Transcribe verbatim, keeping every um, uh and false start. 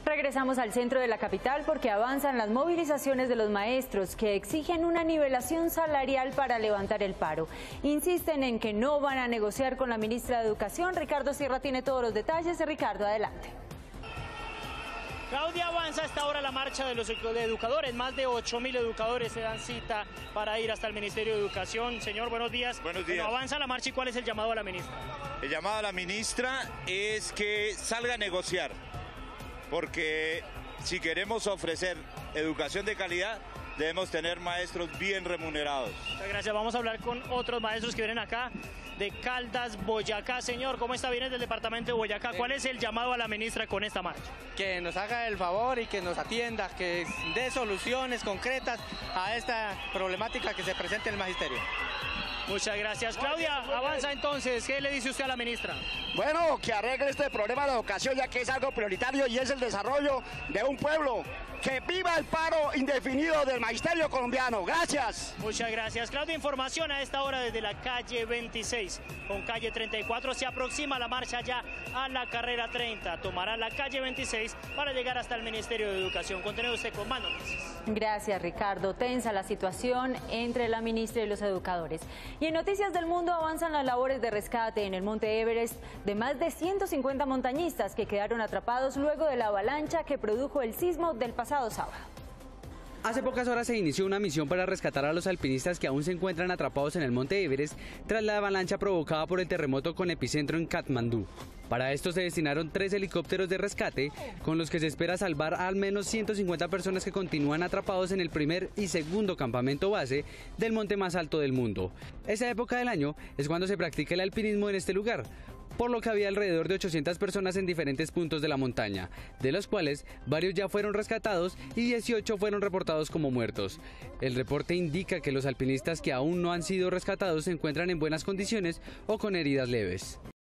Regresamos al centro de la capital porque avanzan las movilizaciones de los maestros que exigen una nivelación salarial para levantar el paro. Insisten en que no van a negociar con la ministra de Educación. Ricardo Sierra tiene todos los detalles. Ricardo, adelante. Claudia, avanza hasta ahora la marcha de los educadores. Más de ocho mil educadores se dan cita para ir hasta el Ministerio de Educación. Señor, buenos días. Buenos días. Bueno, avanza la marcha y ¿cuál es el llamado a la ministra? El llamado a la ministra es que salga a negociar, porque si queremos ofrecer educación de calidad, debemos tener maestros bien remunerados. Muchas gracias. Vamos a hablar con otros maestros que vienen acá de Caldas, Boyacá. Señor, ¿cómo está? Viene del departamento de Boyacá. ¿Cuál es el llamado a la ministra con esta marcha? Que nos haga el favor y que nos atienda, que dé soluciones concretas a esta problemática que se presenta en el magisterio. Muchas gracias. Claudia, avanza entonces. ¿Qué le dice usted a la ministra? Bueno, que arregle este problema de la educación, ya que es algo prioritario y es el desarrollo de un pueblo. Que viva el paro indefinido del magisterio colombiano. Gracias. Muchas gracias. Claudia, información a esta hora desde la calle veintiséis. Con calle treinta y cuatro se aproxima la marcha ya a la carrera treinta. Tomará la calle veintiséis para llegar hasta el Ministerio de Educación. Continúe usted con más noticias. Gracias, Ricardo. Tensa la situación entre la ministra y los educadores. Y en Noticias del Mundo avanzan las labores de rescate en el Monte Everest de más de ciento cincuenta montañistas que quedaron atrapados luego de la avalancha que produjo el sismo del pasado sábado. Hace pocas horas se inició una misión para rescatar a los alpinistas que aún se encuentran atrapados en el Monte Everest tras la avalancha provocada por el terremoto con epicentro en Katmandú. Para esto se destinaron tres helicópteros de rescate, con los que se espera salvar a al menos ciento cincuenta personas que continúan atrapados en el primer y segundo campamento base del monte más alto del mundo. Esa época del año es cuando se practica el alpinismo en este lugar, por lo que había alrededor de ochocientas personas en diferentes puntos de la montaña, de los cuales varios ya fueron rescatados y dieciocho fueron reportados como muertos. El reporte indica que los alpinistas que aún no han sido rescatados se encuentran en buenas condiciones o con heridas leves.